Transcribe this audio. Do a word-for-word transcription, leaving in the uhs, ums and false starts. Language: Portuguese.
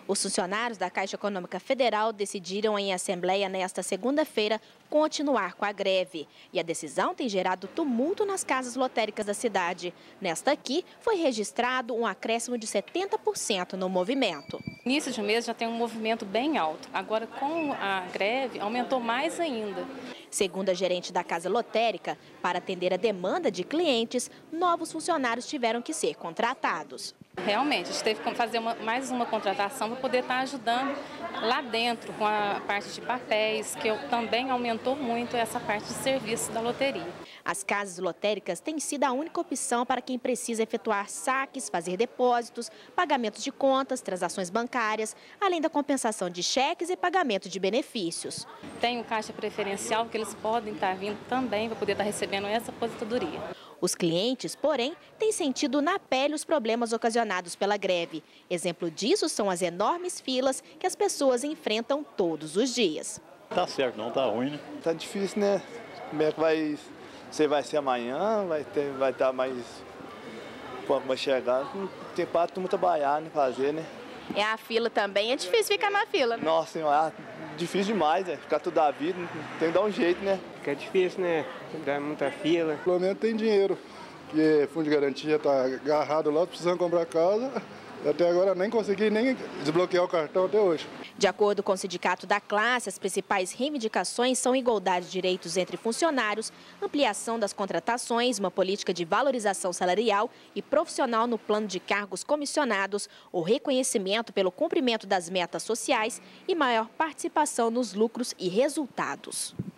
Os funcionários da Caixa Econômica Federal decidiram em assembleia nesta segunda-feira continuar com a greve. E a decisão tem gerado tumulto nas casas lotéricas da cidade. Nesta aqui, foi registrado um acréscimo de setenta por cento no movimento. Início de mês já tem um movimento bem alto. Agora, com a greve, aumentou mais ainda. Segundo a gerente da casa lotérica, para atender a demanda de clientes, novos funcionários tiveram que ser contratados. Realmente, a gente teve que fazer uma, mais uma contratação para poder estar ajudando lá dentro com a parte de papéis, que também aumentou muito essa parte de serviço da loteria. As casas lotéricas têm sido a única opção para quem precisa efetuar saques, fazer depósitos, pagamentos de contas, transações bancárias, além da compensação de cheques e pagamento de benefícios. Tem o caixa preferencial que eles podem estar vindo também para poder estar recebendo essa aposentadoria. Os clientes, porém, têm sentido na pele os problemas ocasionados pela greve. Exemplo disso são as enormes filas que as pessoas enfrentam todos os dias. Tá certo, não tá ruim, né? Tá difícil, né? Como é que vai, você vai ser amanhã, vai ter, vai estar mais, quando vai chegar, tem para turma trabalhar, né, fazer, né? É a fila também, é difícil ficar na fila, né? Nossa senhora, difícil demais, né? Ficar toda a vida, tem que dar um jeito, né? Fica difícil, né? Dá muita fila. Pelo menos tem dinheiro, porque fundo de garantia está agarrado lá, precisando comprar casa. Até agora nem consegui nem desbloquear o cartão até hoje. De acordo com o Sindicato da Classe, as principais reivindicações são igualdade de direitos entre funcionários, ampliação das contratações, uma política de valorização salarial e profissional no plano de cargos comissionados, o reconhecimento pelo cumprimento das metas sociais e maior participação nos lucros e resultados.